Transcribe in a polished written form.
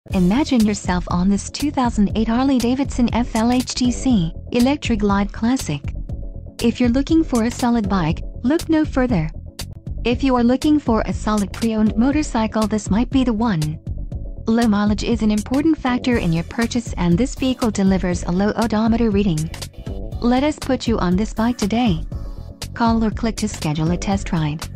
Imagine yourself on this 2008 Harley-Davidson FLHTC Electra Glide Classic. If you're looking for a solid bike, look no further. If you are looking for a solid pre-owned motorcycle, this might be the one. Low mileage is an important factor in your purchase, and this vehicle delivers a low odometer reading. Let us put you on this bike today. Call or click to schedule a test ride.